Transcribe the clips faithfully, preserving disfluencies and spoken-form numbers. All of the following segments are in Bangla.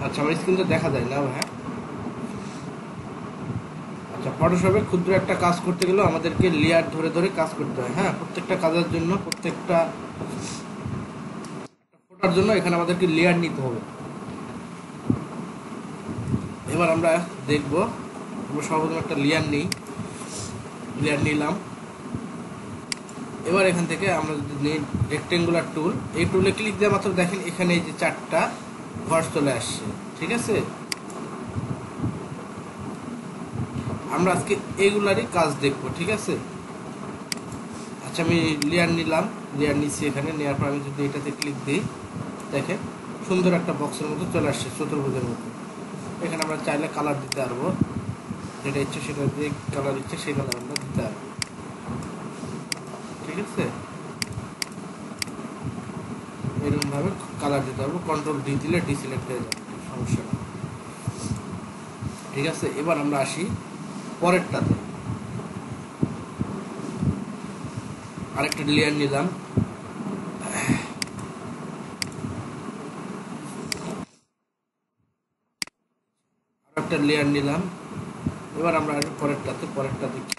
আচ্ছা, আমার স্ক্রিনটা দেখা যায় না হ্যাঁ। আচ্ছা, ফটোশপে ক্ষুদ্র একটা কাজ করতে গেলেও আমাদেরকে লেয়ার ধরে ধরে কাজ করতে হয়। হ্যাঁ, প্রত্যেকটা কাজের জন্য, প্রত্যেকটা ফোটার জন্য এখানে আমাদেরকে লেয়ার নিতে হবে। এবার আমরা দেখব, আমরা সর্বপ্রথম একটা লেয়ার নিই, লেয়ার নিলাম। এবার এখান থেকে আমরা যদি নিই রেক্টেঙ্গুলার টুল, এই টুলে ক্লিক দেওয়া মাত্র দেখেন এখানে এই যে চারটা ঘর চলে আসছে। ঠিক আছে, আমরা আজকে এইগুলারই কাজ দেখব। ঠিক আছে, আচ্ছা আমি লেয়ার নিলাম, লেয়ার নিচ্ছি। এখানে নেওয়ার পর আমি যদি এটাতে ক্লিক দিই, দেখেন সুন্দর একটা বক্সের মতো চলে আসছে, চতুর্ভুজের মতো। এখানে আমরা চাইলে কালার দিতে পারবো, যেটা ইচ্ছে সেটা যে কালার ইচ্ছে সেই কালার আমরা দিতে পারবো। ঠিক আছে, এরকমভাবে কালার দিতে পারবো। কন্ট্রোল ডি দিলে ডিসিলেক্ট হয়ে যাবে, সমস্যা নেই। ঠিক আছে, এবার আমরা আসি পরেরটাতে। আরেকটা লেয়ার নিলাম, আরেকটা লেয়ার নিলাম। এবার আমরা পরেরটাতে পরেরটাতে কি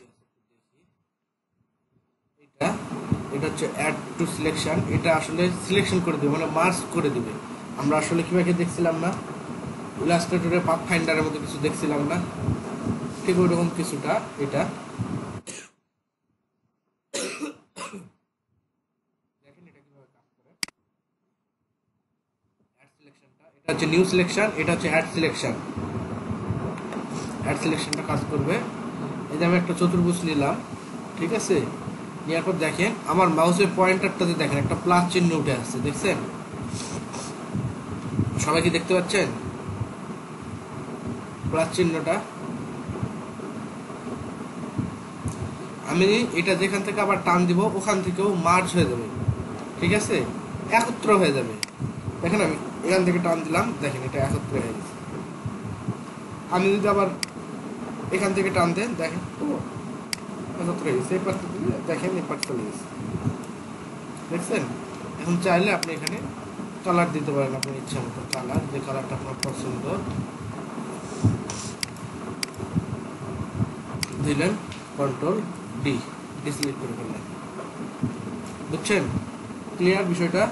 এটা এটা হচ্ছে অ্যাড টু সিলেকশন। এটা আসলে সিলেকশন করে দেবে, মানে মার্জ করে দিবে। আমরা আসলে কিভাবে দেখছিলাম না, ইলাস্ট্রেটরে পাথ ফাইন্ডারের মতো কিছু দেখছিলাম না, ঠিক ওইরকম কিছুটা এটা। দেখেন এটা কিভাবে কাজ করে। অ্যাড সিলেকশনটা এটা হচ্ছে নিউ সিলেকশন, এটা হচ্ছে অ্যাড সিলেকশন। অ্যাড সিলেকশনটা কাজ করবে। এই যে আমি একটা চতুর্ভুজ নিলাম, ঠিক আছে, নেওয়ার পর দেখেন আমার মাউসের পয়েন্টারটাতে দেখেন একটা প্লাস চিহ্ন উঠে আসছে, দেখছেন? সবাই কি দেখতে পাচ্ছেন প্লাস চিহ্নটা? আমি এটা যেখান থেকে আবার টান দিব ওখান থেকেও মার্জ হয়ে যাবে। ঠিক আছে, একত্র হয়ে যাবে। দেখেন আমি এখান থেকে টান দিলাম, দেখেন এটা একত্র হয়ে গেছে। আমি যদি আবার এখান থেকে টান দেন, দেখেন ও একত্র হয়ে গেছে। এই পাশটা দিলে দেখেন এই পাশ চলে গেছে, দেখছেন? এখন চাইলে আপনি এখানে কালার দিতে পারেন আপনার ইচ্ছা মতো কালার, যে কালারটা আপনার পছন্দ দিলেন, কন্ট্রোল ডি ডিসলিট করে ফেললেন। বুঝছেন ক্লিয়ার বিষয়টা?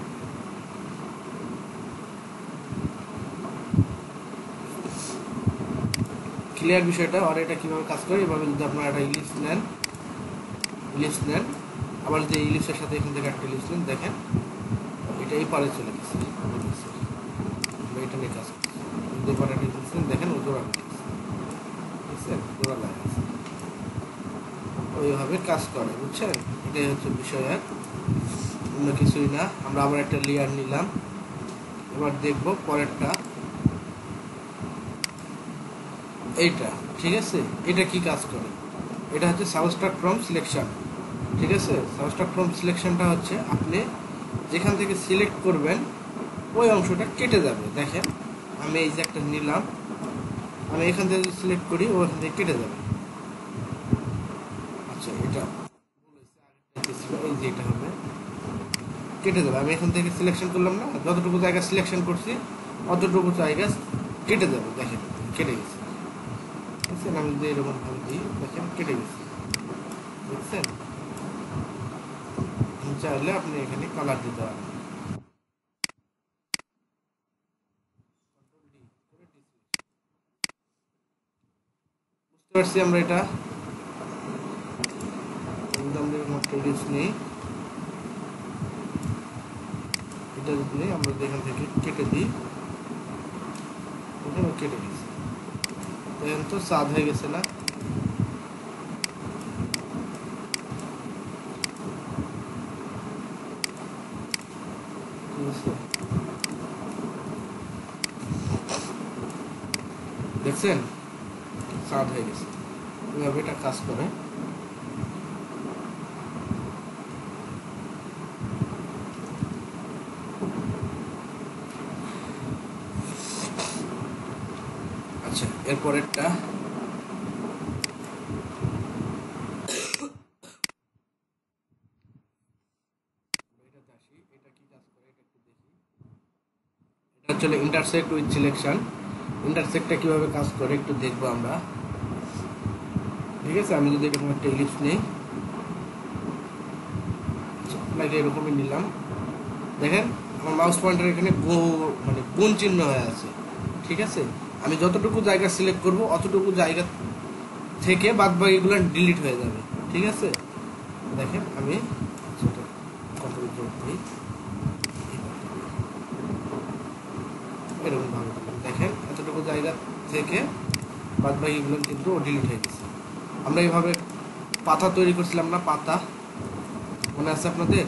ক্লিয়ার বিষয়টা? আর এটা কীভাবে কাজ করে, এভাবে যদি আপনারা একটা ইলিশ নেন, ইলিশ নেন, আবার যদি ইলিশের সাথে এখান থেকে একটা ইলিশ নেন, দেখেন এটা এই পারে চলে গেছে। এটা নিয়ে কাজ করছে, যদি পারে একটা ইলিশ নেন, দেখেন ও জোড়া বুঝছেন, জোড়া লাগাচ্ছে, ওইভাবে কাজ করে। বুঝছেন, এটাই হচ্ছে বিষয়, আর অন্য কিছুই না। আমরা আবার একটা লেয়ার নিলাম, এবার দেখব পরেরটা, এইটা। ঠিক আছে, এটা কি কাজ করে? এটা হচ্ছে সাবস্ট্রাক্ট ফ্রম সিলেকশন। ঠিক আছে, সাবস্ট্রাক্ট ফ্রম সিলেকশনটা হচ্ছে আপনি যেখান থেকে সিলেক্ট করবেন ওই অংশটা কেটে যাবে। দেখেন আমি এই যে একটা নিলাম, আমি এখান থেকে সিলেক্ট করি ওখান থেকে কেটে যাবে। আচ্ছা, এটা এই যে এটা হবে কেটে যাবে। আমি এখান থেকে সিলেকশন করলাম না, যতটুকু জায়গা সিলেকশন করছি অতটুকু জায়গা কেটে যাবে। দেখেন কেটে গেছে, বুঝছেন? আমি যদি এরকম ভাবে দিই, দেখেন কেটে গেছে, বুঝছেন? চাইলে আপনি এখানে কালার দিতে পারেন। বুঝতে পারছি আমরা এটা নেই, এটা যদি আমরা এখান থেকে কেটে দিই, কেটে গেছে, দেখেন তো স্বাদ হয়ে গেছে না? দেখছেন স্বাদ হয়ে গেছে। এভাবে এটা কাজ করে। আচ্ছা, এরপরেরটা এটা চলে ইন্টারসেক্ট উইথ সিলেকশন। ইন্টারসেক্টটা কিভাবে কাজ করে একটু দেখবো আমরা, ঠিক আছে। আমি যদি এরকম একটা ইলিপস নিই, আপনাকে এরকমই নিলাম, দেখেন আমার মাউস পয়েন্টার এখানে গো মানে কোন চিহ্ন হয়ে আছে, ঠিক আছে। আমি যতটুকু জায়গা সিলেক্ট করব অতটুকু জায়গা থেকে বাদ বাকিগুলো ডিলিট হয়ে যাবে, ঠিক আছে। দেখেন আমি কন্ট্রোল যোগ দিই, এরকম ভাবে দেখেন এতটুকু জায়গা থেকে বাদ বাকিগুলো কিন্তু ডিলিট হয়ে গেছে। আমরা এইভাবে পাতা তৈরি করছিলাম না, পাতা মনে আছে আপনাদের?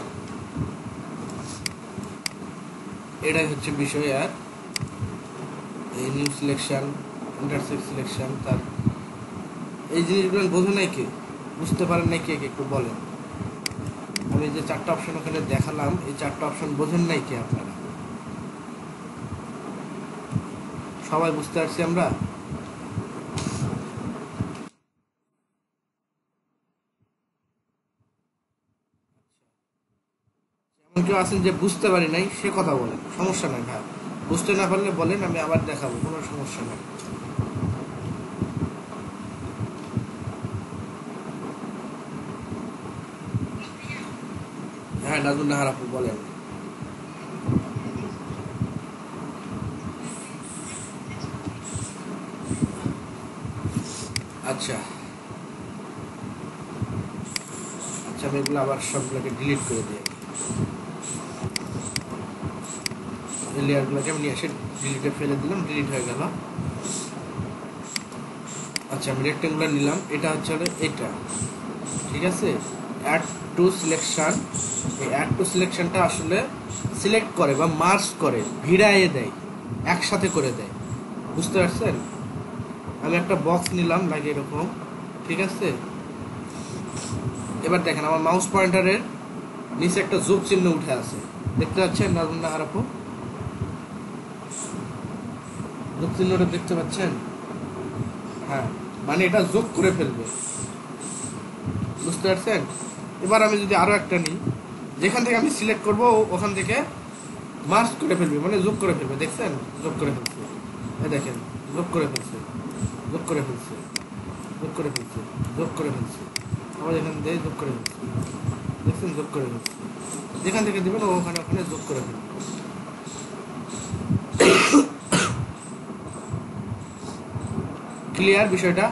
এটাই হচ্ছে বিষয়। আর এই নিউ সিলেকশন, ইন্টারসেক্ট সিলেকশন, তার এই জিনিসগুলো বোঝে নাই কে, বুঝতে পারেন নাই কে কে একটু বলেন। আমি যে চারটা অপশন ওখানে দেখালাম, এই চারটা অপশন বোঝেন নাই কে আপনারা? সবাই বুঝতে পারছি আমরা? এমন কেউ আছেন যে বুঝতে পারি নাই, সে কথা বলেন, সমস্যা নাই ভাই। বুঝতে না পারলে বলেন, আমি আবার দেখাবো, কোনো সমস্যা নাই। হ্যাঁ নাজমুল নাহার আপু বলেন। আচ্ছা আচ্ছা, আমি এগুলো আবার সবগুলোকে ডিলিট করে দিই। এই লেয়ারগুলোকে আমি নিয়ে এসে ডিলিটে ফেলে দিলাম, ডিলিট হয়ে গেল। আচ্ছা আমি রেক্টেঙ্গুলার নিলাম, এটা হচ্ছে এটা, ঠিক আছে। অ্যাড টু সিলেকশন, এই অ্যাড টু সিলেকশনটা আসলে সিলেক্ট করে বা মার্জ করে, ভিড়াইয়ে দেয়, একসাথে করে দেয়, বুঝতে পারছেন। আমি একটা বক্স নিলাম লাগে এরকম, ঠিক আছে। এবার দেখেন আমার মাউস পয়েন্টারের নিচে একটা যোগ চিহ্ন উঠে আছে, দেখতে পাচ্ছেন নাজমুল নাহার আপু? যোগ চিহ্নটা দেখতে পাচ্ছেন? হ্যাঁ, মানে এটা যোগ করে ফেলবে, বুঝতে পারছেন। এবার আমি যদি আরো একটা নিই, যেখান থেকে আমি সিলেক্ট করব ওখান থেকে মার্জ করে ফেলবে, মানে যোগ করে ফেলবে, দেখছেন? যোগ করে ফেলছে, এই দেখেন যোগ করে ফেলছে, যোগ করে ফেলছে, যোগ করে ফেলছে, যোগ করে ফেলছে, আবার এখান থেকে যোগ করে ফেলছে, দেখছেন? যোগ করে ফেলছে, যেখান থেকে দেবেন ওখানে ওখানে যোগ করে ফেলবে। ক্লিয়ার বিষয়টা?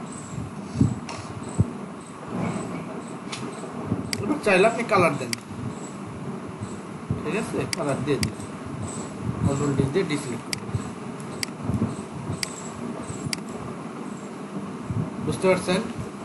এবার চাইলে আপনি কালার দেন, ঠিক আছে, কালার দিয়ে দিন, কন্ট্রোল ডি দিয়ে ডিসিলেক্ট করুন, বুঝতে পারছেন?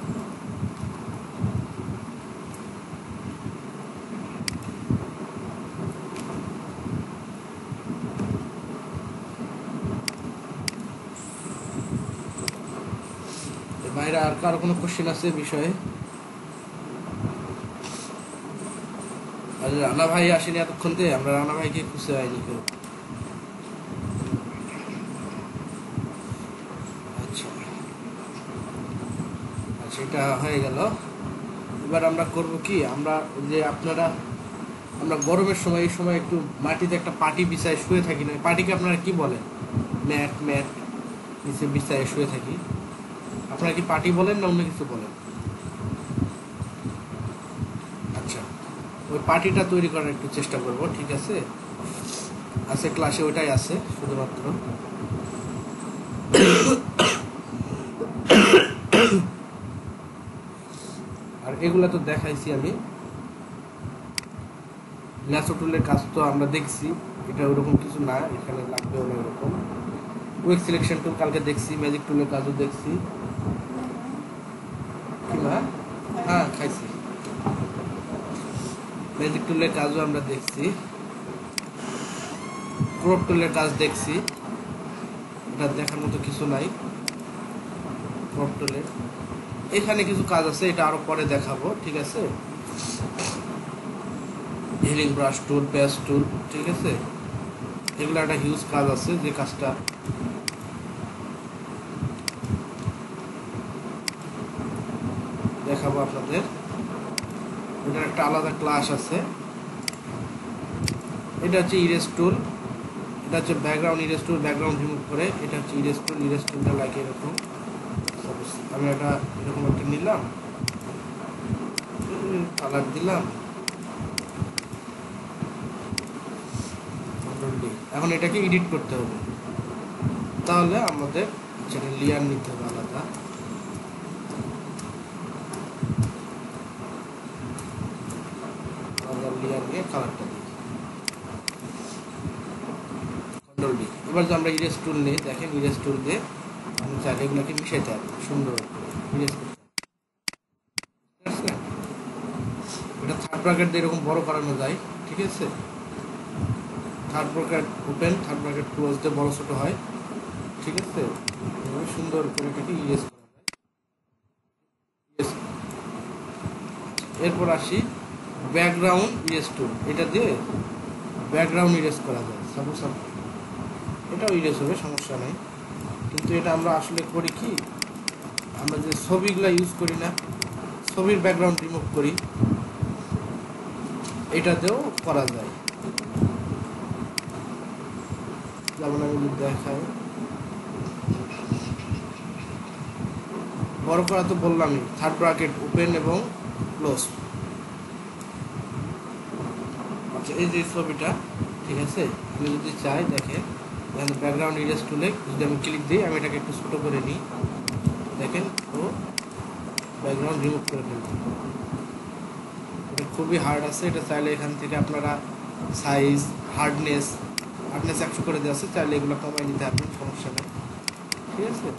বাইরে আর কারো কোনো কোশ্চেন আছে বিষয়ে? আর রানা ভাই আসেনি এতক্ষণ থেকে, আমরা রানা ভাইকে খুঁজে পাইনি কেউ। আচ্ছা আচ্ছা, এটা হয়ে গেল। এবার আমরা করব কি, আমরা যে আপনারা আমরা গরমের সময় এই সময় একটু মাটিতে একটা পাটি বিছায় শুয়ে থাকি না, পাটিকে আপনারা কি বলেন? ম্যাট, ম্যাট নিচে বিছায় শুয়ে থাকি, আপনারা কি পাটি বলেন না অন্য কিছু বলেন? আচ্ছা, ওই পাটিটা তৈরি করার একটু চেষ্টা করব, ঠিক আছে। আছে ক্লাসে ওইটাই আছে শুধুমাত্র। আর এগুলা তো দেখাইছি আমি, ল্যাসো টুলের কাজ তো আমরা দেখছি, এটা ওরকম কিছু না, এখানে লাগবে না ওরকম। কুইক সিলেকশন টুল কালকে দেখছি, ম্যাজিক টুলের কাজও দেখছি, কি না? হ্যাঁ খাইছি, ম্যাজিক টুলের কাজও আমরা দেখছি, ক্রপ টুলের কাজ দেখছি, এটা দেখার মতো কিছু নাই। ক্রপ টুলের এখানে কিছু কাজ আছে, এটা আরো পরে দেখাবো, ঠিক আছে। Healing brush tool, pace tool, ঠিক আছে, এগুলো একটা হিউজ কাজ আছে, যে কাজটা দেখাবো আপনাদের। এটার একটা আলাদা ক্লাস আছে, এটা হচ্ছে ইরেজ টুল, এটা হচ্ছে background erase tool, background remove করে। এটা হচ্ছে ইরেজ টুল, ইরেজ টুলটা লাইক এরকম। আমি এটা এরকম একটা নিলাম, কালার দিলাম, এখন এটাকে এডিট করতে হবে। তাহলে আমাদের যেটা লেয়ার নিতে হবে আলাদা, আলাদা লেয়ার নিয়ে কালারটা দিই, কন্ট্রোল ডি। এবার যে আমরা ইরেজ টুল নিই, দেখেন ইরেজ টুল দিয়ে আমি চাইলে এগুলোকে মিশাইতে হবে সুন্দর ইরেজ করতে। ঠিক আছে, এটা থার্ড ব্র্যাকেট দিয়ে এরকম বড় করানো যায়। ঠিক আছে, third bracket open, third bracket close দিয়ে বড় ছোট হয়। ঠিক আছে, সুন্দর করে এটাকে ইরেজ করা যায়। এরপর আসি ব্যাকগ্রাউন্ড ইরেজ টুল, এটা দিয়ে ব্যাকগ্রাউন্ড ইরেজ করা যায়। সাপোজ এটাও ইরেজ হবে, সমস্যা নেই। কিন্তু এটা আমরা আসলে করি কি, আমরা যে ছবিগুলো ইউজ করি না, ছবির ব্যাকগ্রাউন্ড রিমুভ করি, এটাতেও করা যায়। যেমন আমি যদি দেখাই, বড় করা তো বললামই, থার্ড ব্র্যাকেট ওপেন এবং ক্লোজ। আচ্ছা, এই যে ছবিটা, ঠিক আছে, আমি যদি চাই দেখেন এখানে ব্যাকগ্রাউন্ড ইরেজ টুলে যদি আমি ক্লিক দিই, আমি এটাকে একটু ছোটো করে নিই, দেখেন ও ব্যাকগ্রাউন্ড রিমুভ করে ফেলবে। এটা খুবই হার্ড আছে, এটা চাইলে এখান থেকে আপনারা সাইজ, হার্ডনেস হার্ডনেস একশো করে দেওয়া আছে, চাইলে এগুলো কমাই নিতে পারবেন, সমস্যা নেই। ঠিক আছে,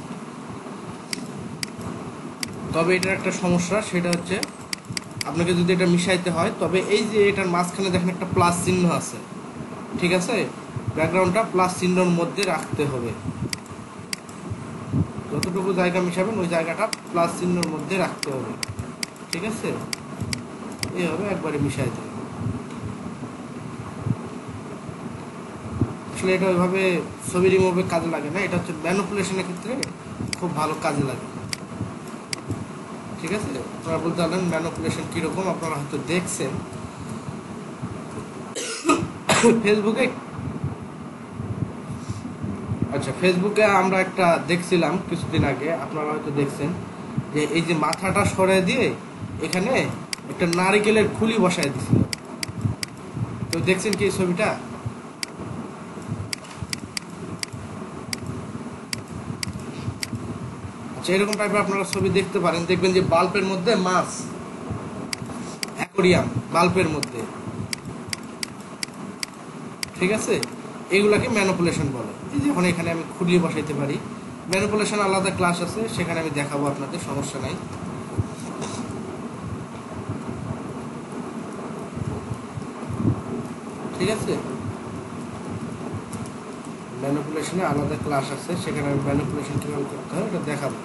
তবে এটার একটা সমস্যা, সেটা হচ্ছে আপনাকে যদি এটা মিশাইতে হয়, তবে এই যে এটার মাঝখানে দেখেন একটা প্লাস চিহ্ন আছে। ঠিক আছে, ব্যাকগ্রাউন্ডটা প্লাস চিহ্নর মধ্যে রাখতে হবে। যতটুকু জায়গা মিশাবেন ওই জায়গাটা প্লাস চিহ্নর মধ্যে রাখতে হবে। ঠিক আছে, এইভাবে একবারে মিশাই দেবে। আসলে এটা ওইভাবে ছবি রিমুভে কাজে লাগে না, এটা হচ্ছে ম্যানিপুলেশনের ক্ষেত্রে খুব ভালো কাজে লাগে। ঠিক আছে, আপনারা বলতে পারলেন ম্যানিপুলেশন কীরকম, আপনারা হয়তো দেখছেন ফেসবুকে। আচ্ছা, ফেসবুকে আমরা একটা দেখছিলাম কিছুদিন আগে, আপনারা হয়তো দেখছেন, যে এই যে মাথাটা সরে দিয়ে এখানে একটা নারিকেলের খুলি বসায় দিছিল। তো দেখছেন কি এই ছবিটা? আচ্ছা, এরকম টাইপের আপনারা ছবি দেখতে পারেন, দেখবেন যে বাল্বের মধ্যে মাছ, অ্যাকোরিয়াম বাল্বের মধ্যে। ঠিক আছে, এগুলাকে ম্যানিপুলেশন বলে। এই যে এখন এখানে আমি খুলিয়ে বসাইতে পারি, ম্যানিপুলেশন আলাদা ক্লাস আছে, সেখানে আমি দেখাবো আপনাদের, সমস্যা নাই। ঠিক আছে, ম্যানিপুলেশনে আলাদা ক্লাস আছে, সেখানে আমি ম্যানিপুলেশন কীভাবে করতে হয় এটা দেখাবো।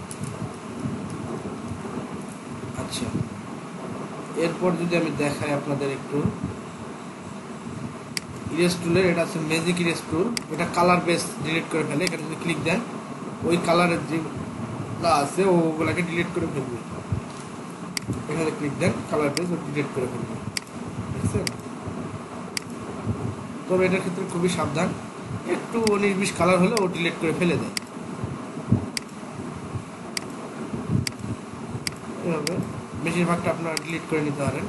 আচ্ছা, এরপর যদি আমি দেখাই আপনাদের একটু ইরেজ টুলের, এটা আছে ম্যাজিক ইরেজ টুল, এটা কালার বেস ডিলিট করে ফেলে। এখানে যদি ক্লিক দেন, ওই কালারের যেগুলো আছে ওগুলাকে ডিলিট করে ফেলবে। এখানে ক্লিক দেন, কালার বেস ও ডিলিট করে ফেলবে। বুঝছেন? তবে এটার ক্ষেত্রে খুবই সাবধান, একটু উনিশ বিশ কালার হলে ও ডিলিট করে ফেলে দেয়। এভাবে বেশিরভাগটা আপনারা ডিলিট করে নিতে পারেন।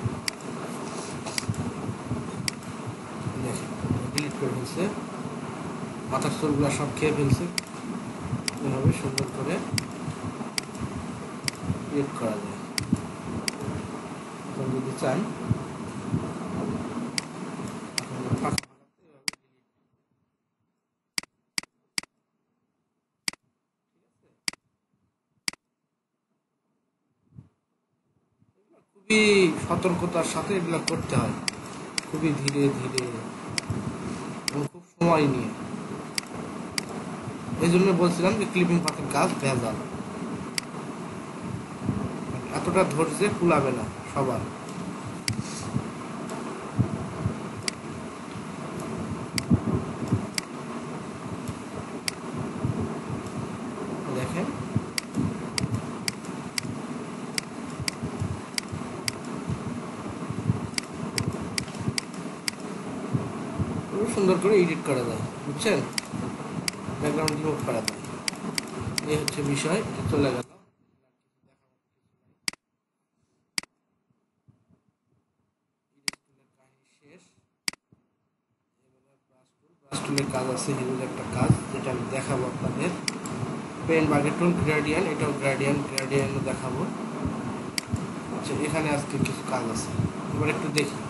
ডিলিট করে ফেলছে, মাথার চুলগুলো সব খেয়ে ফেলছে। এভাবে সুন্দর করে ক্রিয়েট করা যায়। যদি চান খুবই সতর্কতার সাথে এগুলো করতে হয়, খুবই ধীরে ধীরে এবং খুব সময় নিয়ে। এই জন্য বলছিলাম যে ক্লিপিং পাথের কাজ ভেজাল, এতটা ধৈর্যে কুলাবে না সবার। দেখেন খুব সুন্দর করে এডিট করা যায়, বুঝছেন? ব্যাকগ্রাউন্ড রিমুভ করা যায়, এই হচ্ছে বিষয়। এটা চলে গেল। শেষ। ব্রাশ টুলের কাজ আছে, হিউজ একটা কাজ যেটা আমি দেখাবো আপনাদের। পেন বাকেট টুল, গ্রেডিয়েন্ট, এটাও গ্রেডিয়েন্ট, গ্রেডিয়েন্টও দেখাবো। আচ্ছা, এখানে আজকে কিছু কাজ আছে, এবার একটু দেখি।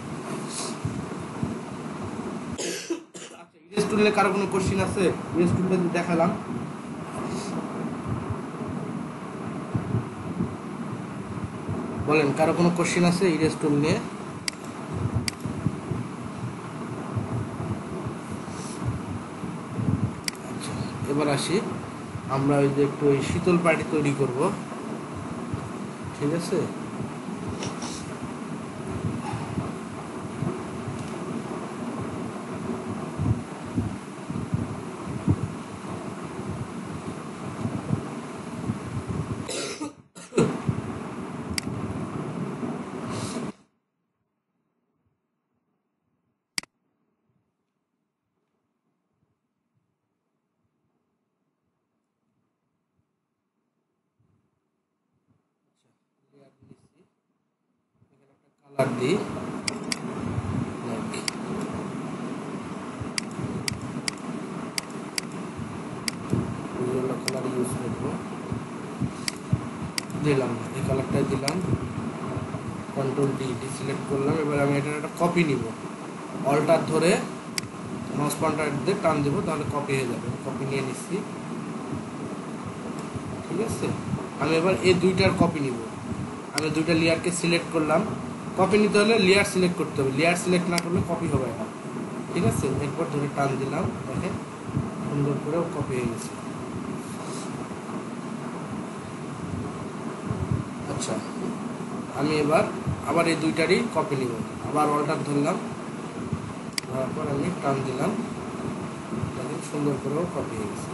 আচ্ছা, ইরেজ টুলে কারো কোনো কোশ্চিন আছে? ইরেজ টুলে দেখালাম, বলেন কারো কোনো কোশ্চিন আছে ইরেজ টুল নিয়ে? আচ্ছা, এবার আসি, আমরা ওই যে একটু ওই শীতল পাটি তৈরি করব, ঠিক আছে? কালার দিই, কালার ইউজ করব, দিলাম, এই কালারটা দিলাম, কন্ট্রোল ডি ডি সিলেক্ট করলাম। এবার আমি এটার একটা কপি নিব, অল্টার ধরে মাউস পয়েন্টার দিয়ে টান দেব, তাহলে কপি হয়ে যাবে। কপি নিয়ে নিচ্ছি, ঠিক আছে? আমি এবার এই দুইটার কপি নিব। আমি দুইটা লেয়ারকে সিলেক্ট করলাম। কপি নিতে হলে লেয়ার সিলেক্ট করতে হবে, লেয়ার সিলেক্ট না করলে কপি হবে না, ঠিক আছে? এরপর ধরে টান দিলাম, দেখেন সুন্দর করেও কপি হয়ে গেছে। আচ্ছা, আমি এবার আবার এই দুইটারই কপি নিব, আবার অল্টার ধরলাম, ধরার পর আমি টান দিলাম, দেখেন সুন্দর করেও কপি হয়ে গেছে।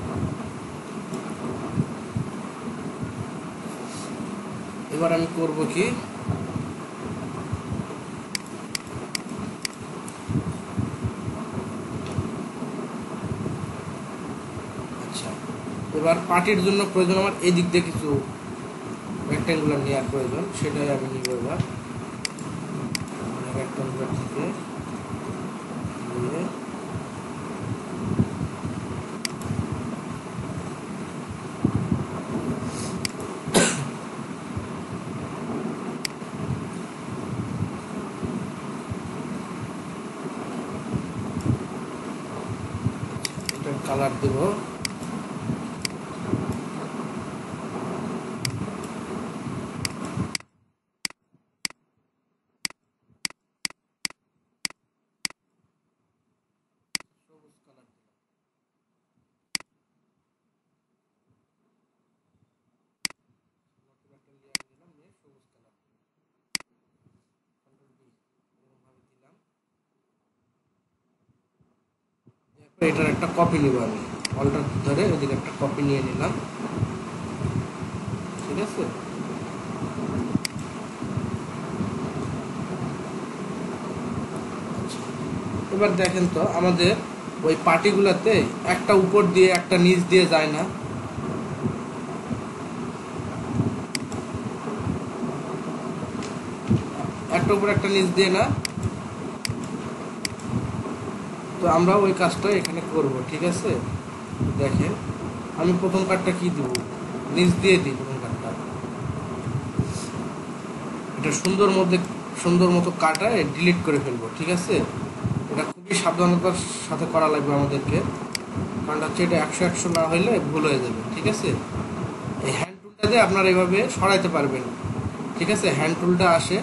এবার আমি করব কি, আচ্ছা, এবার পার্টির জন্য প্রয়োজন আমার এই দিক দিয়ে কিছু রেক্ট্যাঙ্গুলার নেওয়ার প্রয়োজন, সেটাই আমি নিব। এবার রেক্ট্যাঙ্গুলার থেকে নিয়ে এটার কালার দেব, এটার একটা কপি নিব। আমি অল্টার ধরে ওদিকে একটা কপি নিয়ে নিলাম, ঠিক আছে? এবার দেখেন তো আমাদের ওই পার্টিগুলোতে একটা উপর দিয়ে একটা নিচ দিয়ে যায় না, একটা উপর একটা নিচ দিয়ে না, তো আমরা ওই কাজটা এখানে করব, ঠিক আছে? দেখেন আমি প্রথম কার্ডটা কি দিব, নিচ দিয়ে দিই প্রথম কার্ডটা। এটা সুন্দর মধ্যে সুন্দর মতো কাটায় ডিলিট করে ফেলবো, ঠিক আছে? এটা খুবই সাবধানতার সাথে করা লাগবে আমাদেরকে, কারণ হচ্ছে এটা একশো একশো না হইলে ভুল হয়ে যাবে, ঠিক আছে? এই হ্যান্ড টুলটা দিয়ে আপনারা এইভাবে সরাইতে পারবেন, ঠিক আছে? হ্যান্ড টুলটা আসে,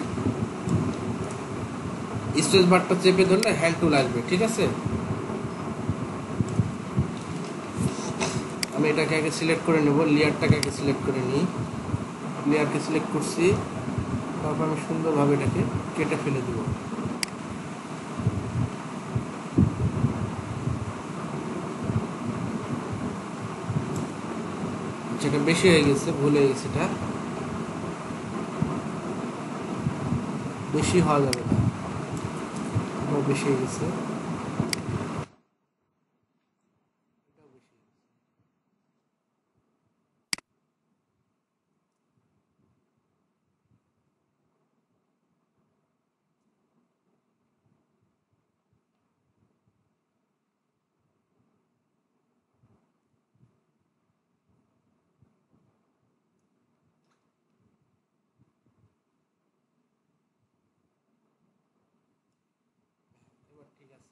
স্পেস বারটা চেপে ধরলে হ্যান্ড টুল আসবে, ঠিক আছে? আমি এটাকে আগে সিলেক্ট করে নেব, লেয়ারটাকে আগে সিলেক্ট করে নিই, লেয়ারকে সিলেক্ট করছি, তারপর আমি সুন্দরভাবে এটাকে কেটে ফেলে দেব। যেটা বেশি হয়ে গেছে, ভুল হয়ে গেছে, এটা বেশি হওয়া যাবে না, বেশি হয়ে গেছে।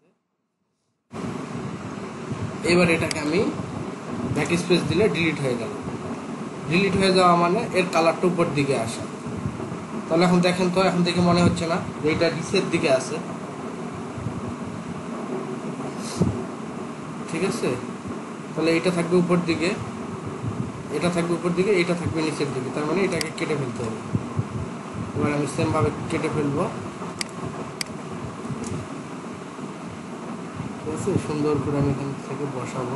এবার এটাকে আমি ব্যাক স্পেস দিলে ডিলিট হয়ে গেল। ডিলিট হয়ে যাওয়া মানে এর কালারটা উপর দিকে আসা। তাহলে এখন দেখেন তো, এখন দেখে মনে হচ্ছে না যে এটা নিচের দিকে আছে, ঠিক আছে? তাহলে এটা থাকবে উপর দিকে, এটা থাকবে উপর দিকে, এটা থাকবে নিচের দিকে, তার মানে এটাকে কেটে ফেলতে হবে। এবার আমি সেম ভাবে কেটে ফেলবো, ঠিক আছে? সুন্দর করে আমি এখান থেকে বসাবো।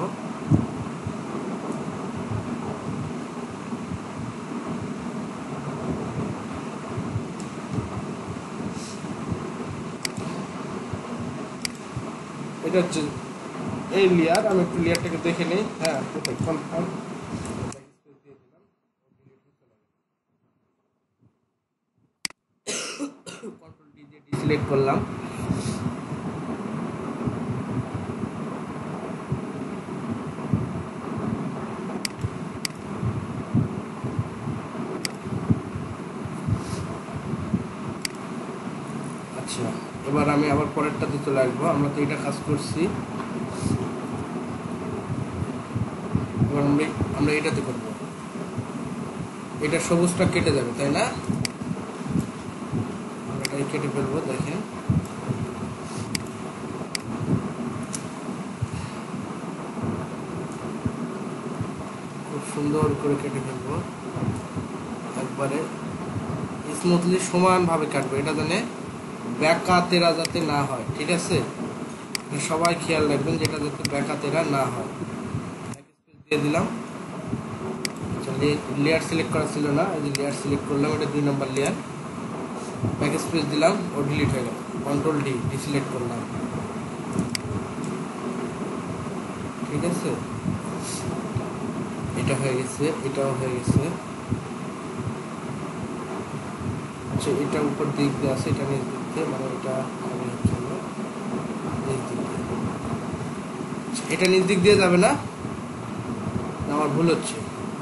এটা হচ্ছে এই লেয়ার। আমি একটু লেয়ারটাকে দেখে নিই। হ্যাঁ, কনফার্ম। কন্ট্রোল ডি দিয়ে ডিসিলেক্ট করলাম। আচ্ছা, এবার আমি আবার পরেরটাতে চলে আসবো। আমরা তো এটা কাজ করছি, এবার আমরা আমরা এটাতে করবো। এটা সবুজটা কেটে যাবে, তাই না? আমরা এটাই কেটে ফেলবো। দেখেন, খুব সুন্দর করে কেটে ফেলবো, একবারে স্মুথলি সমানভাবে কাটবো। এটা জানে ব্যাকা তেরা যাতে না হয়, ঠিক আছে? সবাই খেয়াল রাখবেন যেটা যাতে ব্যাকা তেরা না হয়। দিয়ে দিলাম। লেয়ার সিলেক্ট করা ছিল না, এই যে লেয়ার সিলেক্ট করলাম, এটা দুই নম্বর লেয়ার। ব্যাক স্পেস দিলাম, ও ডিলিট হয়ে গেল। কন্ট্রোল ডি ডিসিলেক্ট করলাম, ঠিক আছে? এটা হয়ে গেছে, এটাও হয়ে গেছে। আচ্ছা, এটা উপর দিক দিয়ে আছে, এটা নিচ দিক দিয়ে, মানে এটা আমি হচ্ছে না নিচ দিক দিয়ে। এটা নিচ দিক দিয়ে যাবে না, আমার ভুল হচ্ছে।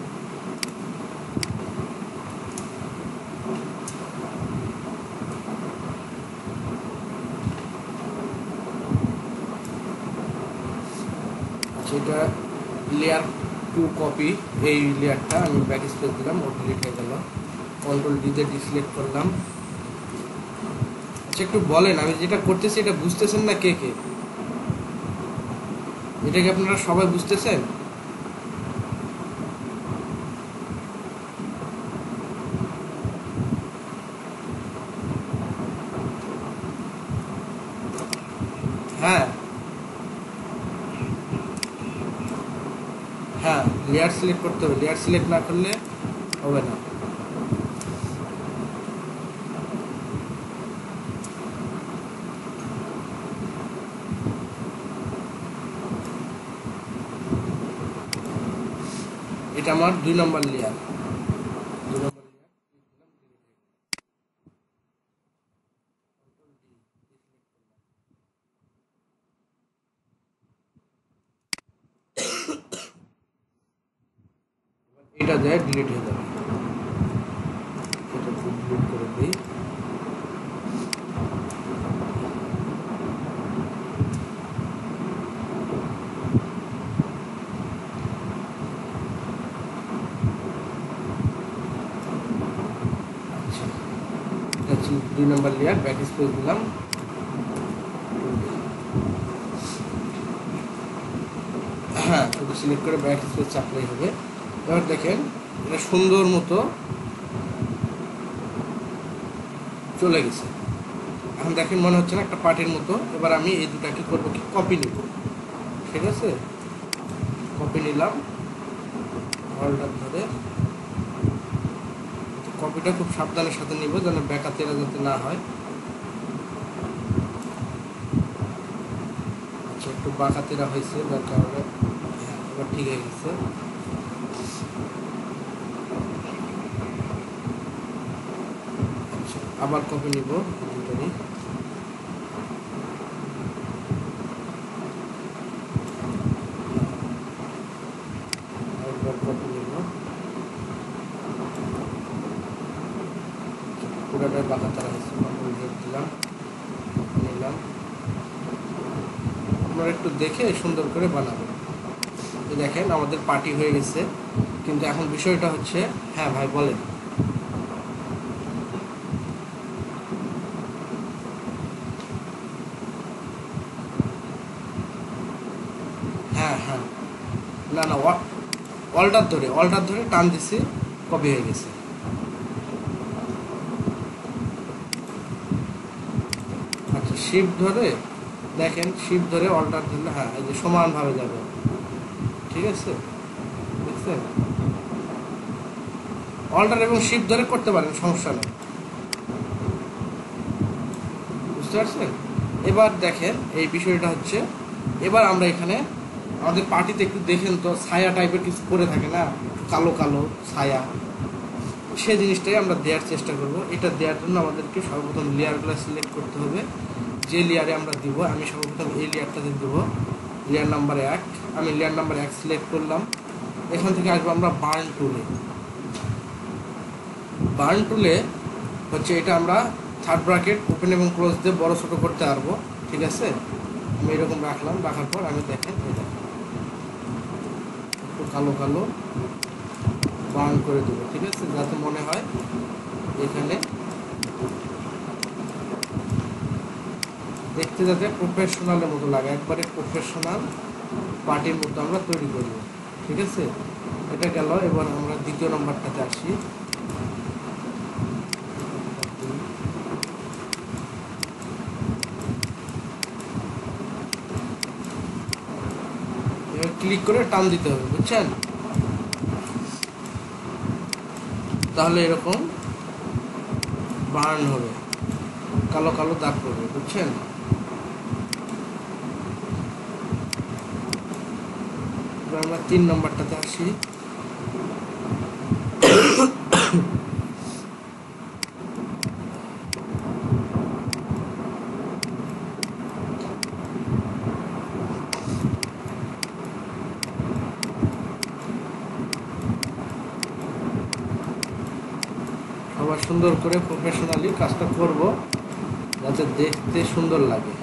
এটা লেয়ার টু কপি, এই লেয়ারটা আমি ব্যাক স্পেস দিলাম, ও ডিলিট হয়ে গেল। কন্ট্রোল ডি দিয়ে ডিসিলেক্ট করলাম। আচ্ছা, একটু বলেন আমি যেটা করতেছি এটা বুঝতেছেন না কে কে? এটা কি আপনারা সবাই বুঝতেছেন? হ্যাঁ হ্যাঁ, লেয়ার সিলেক্ট করতে হবে। লেয়ার সিলেক্ট না করলে হবে না। এটা আমার দুই নম্বর লেয়ার। দুই নম্বর এটা দেয় ডিলিট হয়ে যাবে। এটা ডিলিট করে দিই। দুই নম্বর লেয়ার, ব্যাক স্পেস দিলাম। হ্যাঁ, শুধু সিলেক্ট করে ব্যাক স্পেস চাপলেই হবে। এবার দেখেন এটা সুন্দর মতো চলে গেছে। এখন দেখেন মনে হচ্ছে না একটা পার্টির মতো। এবার আমি এই দুটাকে করবো কি, কপি নিব, ঠিক আছে? কপি নিলাম অলটা ধরে। কপিটা খুব সাবধানের সাথে নিব যেন ব্যাকা তেরা যাতে না হয়। আচ্ছা, একটু বাঁকা তেরা হয়েছে, যার কারণে হ্যাঁ এবার ঠিক হয়ে গেছে। আচ্ছা, আবার কপি নিব দুটোরই। একবার কপি নিব, পুরোটাই বাঁকা তেরা হয়েছে। কন্ট্রোল জেড দিলাম, নিলাম। আপনারা একটু দেখে সুন্দর করে বানাবেন। দেখেন আমাদের পার্টি হয়ে গেছে, কিন্তু এখন বিষয়টা হচ্ছে, হ্যাঁ ভাই বলেন। হ্যাঁ হ্যাঁ, না না, অল্টার ধরে অল্টার ধরে টান দিছি, কপি হয়ে গেছে। আচ্ছা, শিফট ধরে দেখেন, শিফট ধরে অল্টার ধরলে হ্যাঁ এই যে সমানভাবে যাবে, ঠিক আছে, বুঝছেন? অল্টার এবং শিফট ধরে করতে পারেন, সমস্যা নেই, বুঝতে পারছেন? এবার দেখেন এই বিষয়টা হচ্ছে, এবার আমরা এখানে আমাদের পার্টিতে একটু দেখেন তো ছায়া টাইপের কিছু করে থাকে না, কালো কালো ছায়া, সেই জিনিসটাই আমরা দেওয়ার চেষ্টা করব। এটা দেওয়ার জন্য আমাদেরকে সর্বপ্রথম লেয়ারগুলো সিলেক্ট করতে হবে। যে লেয়ারে আমরা দিব, আমি সর্বপ্রথম এই লেয়ারটাতে দেবো, লেয়ার নাম্বার এক। আমি লেয়ার নাম্বার এক সিলেক্ট করলাম। এখান থেকে আসবো আমরা বার্ন টুলে। বার্ন টুলে হচ্ছে এটা আমরা থার্ড ব্র্যাকেট ওপেন এবং ক্লোজ দিয়ে বড় ছোটো করতে পারবো, ঠিক আছে? আমি এরকম রাখলাম, রাখার পর আমি দেখেন এটা একটু কালো কালো বার্ন করে দেবো, ঠিক আছে, যাতে মনে হয় এখানে দেখতে যাতে প্রফেশনালের মতো লাগে, একবারে প্রফেশনাল পার্টির মতো আমরা তৈরি করব, ঠিক আছে? এটা গেল। এবার আমরা দ্বিতীয় নম্বরটাতে আসি। এবার ক্লিক করে টান দিতে হবে, বুঝছেন? তাহলে এরকম বার্ন হবে, কালো কালো দাগ পড়বে, বুঝছেন? এবার আমরা তিন নম্বরটাতে আসি। আবার সুন্দর করে প্রফেশনালি কাজটা করব, যাতে দেখতে সুন্দর লাগে।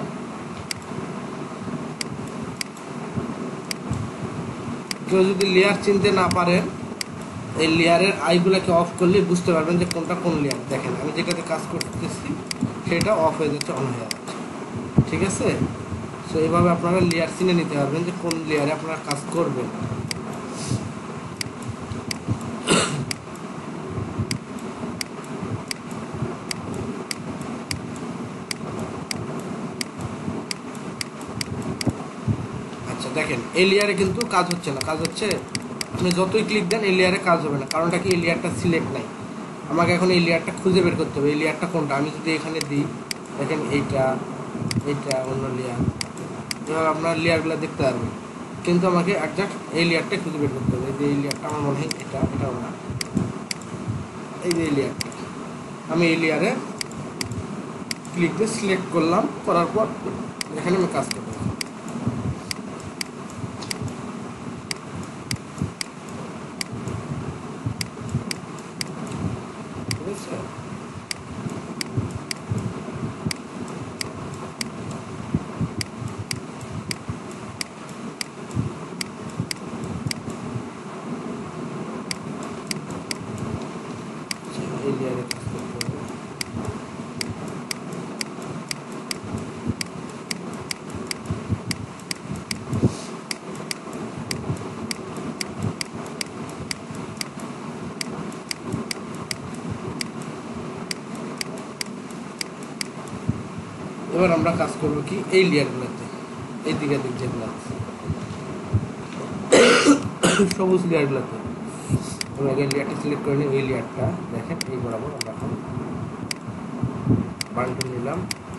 কেউ যদি লেয়ার চিনতে না পারেন, এই লেয়ারের আইগুলোকে অফ করলে বুঝতে পারবেন যে কোনটা কোন লেয়ার। দেখেন আমি যেটাতে কাজ করতেছি সেটা অফ হয়ে যাচ্ছে, অন হয়ে যাচ্ছে, ঠিক আছে? সো এইভাবে আপনারা লেয়ার চিনে নিতে পারবেন যে কোন লেয়ারে আপনারা কাজ করবেন। আচ্ছা দেখেন, এই লেয়ারে কিন্তু কাজ হচ্ছে না, কাজ হচ্ছে আপনি যতই ক্লিক দেন এই লেয়ারে কাজ হবে না, কারণটা কি, এই লেয়ারটা সিলেক্ট নাই। আমাকে এখন এই লেয়ারটা খুঁজে বের করতে হবে, এই লেয়ারটা কোনটা। আমি যদি এখানে দিই, দেখেন এইটা, এইটা অন্য লেয়ার, এবার আপনার লেয়ারগুলো দেখতে পারবেন, কিন্তু আমাকে একজাক্ট এই লেয়ারটা খুঁজে বের করতে হবে। এই যে এই লেয়ারটা আমার মনে হয় এটা, এটাও না, এই যে এই লেয়ারটা, আমি এই লেয়ারে ক্লিক দিয়ে সিলেক্ট করলাম, করার পর এখানে আমি কাজ করব। ঠিক আছে? এই লেয়ারে কাজ করতে হবে। এবার আমরা কাজ করব কি, এই লেয়ারগুলোতে, এই দিকে দিক যেগুলো আছে সবুজ লেয়ারগুলোতে, আমরা এই লেয়ারটা সিলেক্ট করে নিই। এই লেয়ারটা দেখেন এই বরাবর আমরা এখন বান্ডল নিলাম।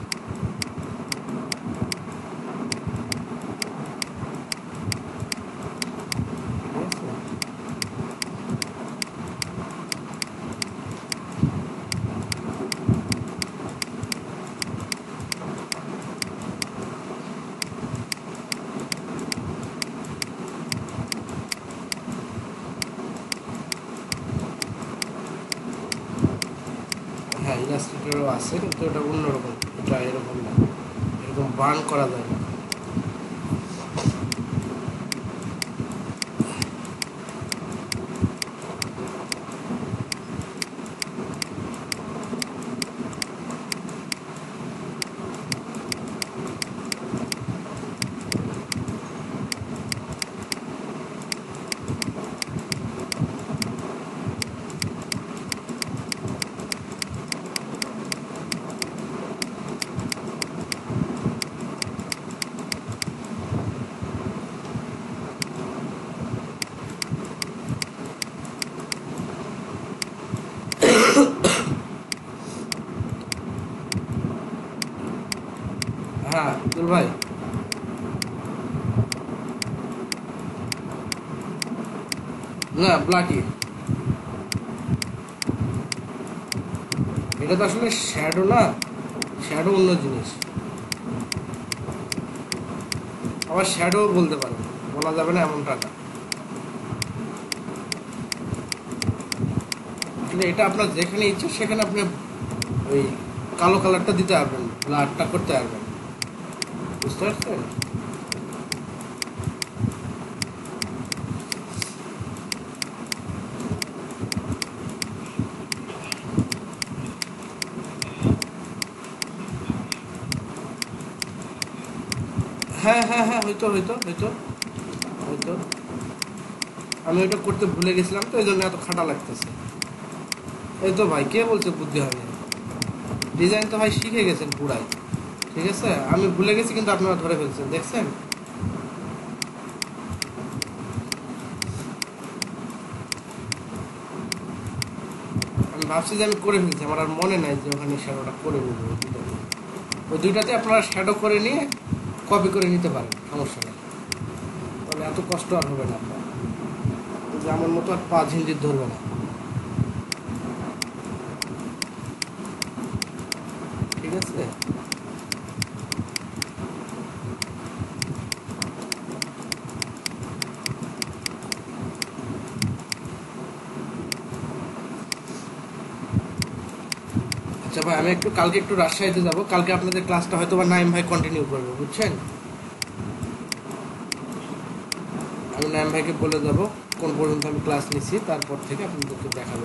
হ্যাঁ, ইলাস্ট্রেটরও আছে, কিন্তু এটা অন্যরকম, এটা এরকম না, এরকম বার্ন করা যায় না। ভাই? না ব্ল্যাকি, এটা তো আসলে শ্যাডো না, শ্যাডো অন্য জিনিস। আবার শ্যাডো বলতে পারেন, বলা যাবে না এমনটা না। আসলে এটা আপনার যেখানে ইচ্ছে সেখানে আপনি ওই কালো কালারটা দিতে পারবেন, ব্লারটা করতে পারবেন, বুঝতে পারছেন? হ্যাঁ হ্যাঁ হ্যাঁ, হয়তো হয়তো হয়তো হয়তো আমি ওইটা করতে ভুলে গেছিলাম তো, এই জন্য এত খাটা লাগতেছে। এই তো ভাই, কে বলছে বুদ্ধি হয়নি? ডিজাইন তো ভাই শিখে গেছেন পুরাই, ঠিক আছে? আমি ভুলে গেছি কিন্তু আপনারা ধরে ফেলছেন, দেখছেন? আমি ভাবছি যে আমি করে ফেলছি, আমার আর মনে নাই যে ওখানে শ্যাডোটা করে নেবো। ওই দুইটাতে আপনারা শ্যাডো করে নিয়ে কপি করে নিতে পারেন, সমস্যা নেই। তাহলে এত কষ্ট আর হবে না আপনার, যে আমার মতো আর পা ঝিঞ্জির ধরবে না, ঠিক আছে? আচ্ছা ভাই, আমি একটু কালকে একটু রাজশাহীতে যাবো, কালকে আপনাদের ক্লাসটা হয়তো বা নাইম ভাই কন্টিনিউ করবে, বুঝছেন? আমি নাইম ভাইকে বলে যাবো কোন পর্যন্ত আমি ক্লাস নিচ্ছি, তারপর থেকে আপনাদেরকে দেখাবেন।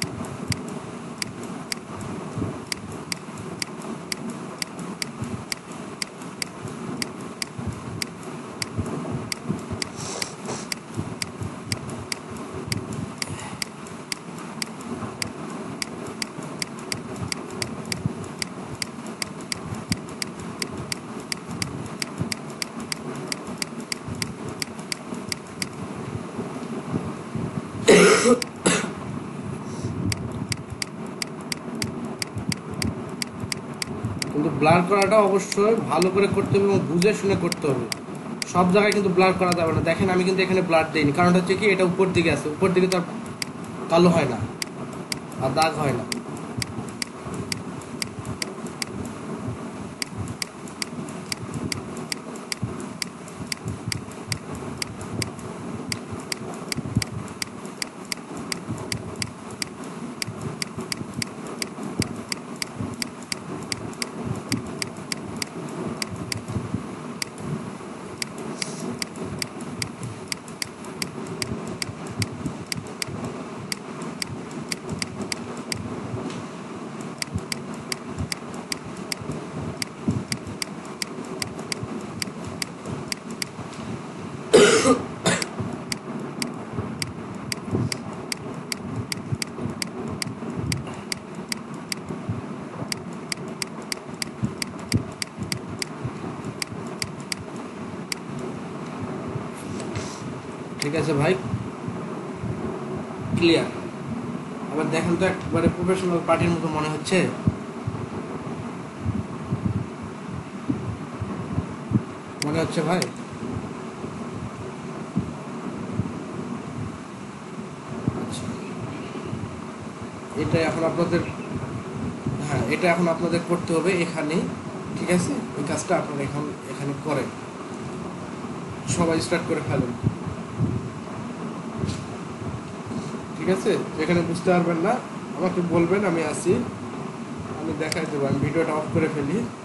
কিন্তু ব্লার করাটা অবশ্যই ভালো করে করতে হবে এবং বুঝে শুনে করতে হবে। সব জায়গায় কিন্তু ব্লার করা যাবে না। দেখেন আমি কিন্তু এখানে ব্লার দিইনি, কারণ হচ্ছে কি এটা উপর দিকে আছে, উপর দিকে তো আর কালো হয় না আর দাগ হয় না। ঠিক আছে ভাই, ক্লিয়ার। আবার দেখেন তো একবারে প্রফেশনাল পার্টির মতো মনে হচ্ছে, মনে হচ্ছে ভাই? আচ্ছা, এটা এখন আপনাদের, হ্যাঁ এটা এখন আপনাদের করতে হবে এখানে, ঠিক আছে? এই কাজটা আপনারা এখন এখানে করেন, সবাই স্টার্ট করে ফেলেন, ঠিক আছে? যেখানে বুঝতে পারবেন না আমাকে বলবেন, আমি আসি, আমি দেখাই দেবো। আমি ভিডিওটা অফ করে ফেলি।